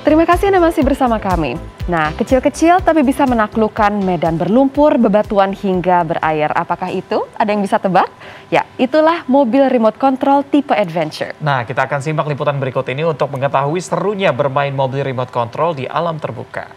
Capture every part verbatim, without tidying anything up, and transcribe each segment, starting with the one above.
Terima kasih Anda masih bersama kami. Nah, kecil-kecil tapi bisa menaklukkan medan berlumpur, bebatuan hingga berair. Apakah itu? Ada yang bisa tebak? Ya, itulah mobil remote control tipe adventure. Nah, kita akan simak liputan berikut ini untuk mengetahui serunya bermain mobil remote control di alam terbuka.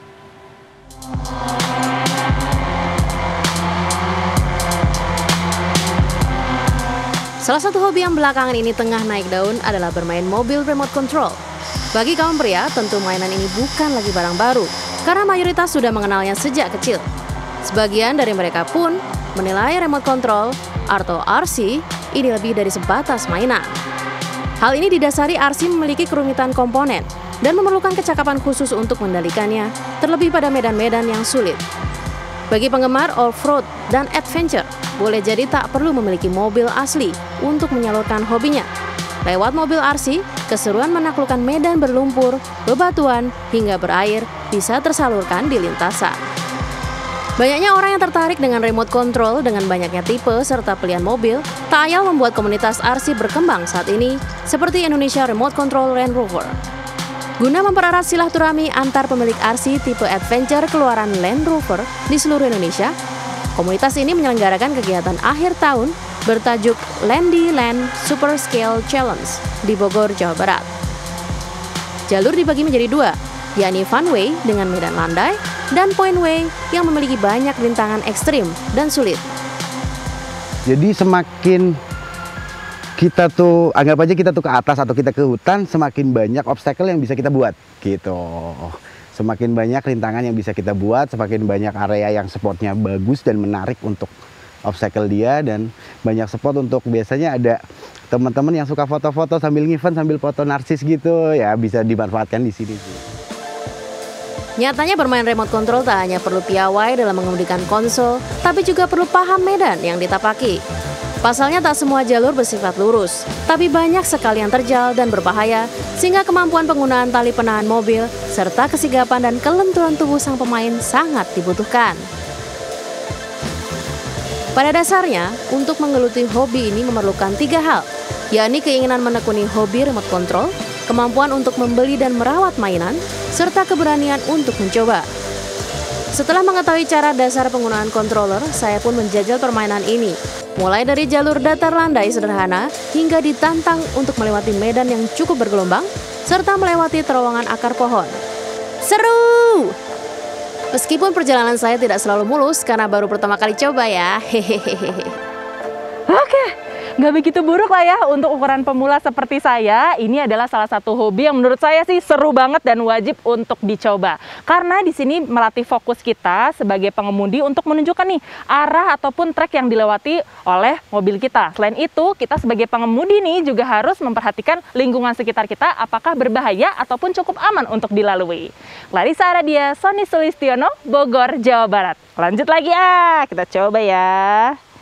Salah satu hobi yang belakangan ini tengah naik daun adalah bermain mobil remote control. Bagi kaum pria, tentu mainan ini bukan lagi barang baru, karena mayoritas sudah mengenalnya sejak kecil. Sebagian dari mereka pun menilai remote control atau R C ini lebih dari sebatas mainan. Hal ini didasari R C memiliki kerumitan komponen dan memerlukan kecakapan khusus untuk mengendalikannya, terlebih pada medan-medan yang sulit. Bagi penggemar off-road dan adventure, boleh jadi tak perlu memiliki mobil asli untuk menyalurkan hobinya. Lewat mobil R C, keseruan menaklukkan medan berlumpur, bebatuan, hingga berair bisa tersalurkan di lintasan. Banyaknya orang yang tertarik dengan remote control dengan banyaknya tipe serta pilihan mobil, tak ayal membuat komunitas R C berkembang saat ini, seperti Indonesia Remote Control Land Rover. Guna mempererat silaturahmi antar pemilik R C tipe adventure keluaran Land Rover di seluruh Indonesia, komunitas ini menyelenggarakan kegiatan akhir tahun bertajuk Landy Land Super Scale Challenge di Bogor, Jawa Barat. Jalur dibagi menjadi dua, yakni funway dengan medan landai dan pointway yang memiliki banyak rintangan ekstrim dan sulit. Jadi semakin kita tuh, anggap aja kita tuh ke atas atau kita ke hutan, semakin banyak obstacle yang bisa kita buat gitu. Semakin banyak rintangan yang bisa kita buat, semakin banyak area yang spotnya bagus dan menarik untuk obstacle dia, dan banyak spot untuk biasanya ada teman-teman yang suka foto-foto sambil ngevent sambil foto narsis gitu, ya bisa dimanfaatkan di sini. Nyatanya bermain remote control tak hanya perlu piawai dalam mengemudikan konsol, tapi juga perlu paham medan yang ditapaki. Pasalnya tak semua jalur bersifat lurus, tapi banyak sekali yang terjal dan berbahaya, sehingga kemampuan penggunaan tali penahan mobil, serta kesigapan dan kelenturan tubuh sang pemain sangat dibutuhkan. Pada dasarnya, untuk menggeluti hobi ini memerlukan tiga hal, yakni keinginan menekuni hobi remote control, kemampuan untuk membeli dan merawat mainan, serta keberanian untuk mencoba. Setelah mengetahui cara dasar penggunaan controller, saya pun menjajal permainan ini, mulai dari jalur datar landai sederhana hingga ditantang untuk melewati medan yang cukup bergelombang, serta melewati terowongan akar pohon. Seru! Meskipun perjalanan saya tidak selalu mulus karena baru pertama kali coba ya. Hehehe. Oke, nggak begitu buruk lah ya untuk ukuran pemula seperti saya. Ini adalah salah satu hobi yang menurut saya sih seru banget dan wajib untuk dicoba. Karena di sini melatih fokus kita sebagai pengemudi untuk menunjukkan nih arah ataupun trek yang dilewati oleh mobil kita. Selain itu, kita sebagai pengemudi nih juga harus memperhatikan lingkungan sekitar kita apakah berbahaya ataupun cukup aman untuk dilalui. Clarissa Aradia, Sony Sulistiono, Bogor, Jawa Barat. Lanjut lagi ah, kita coba ya.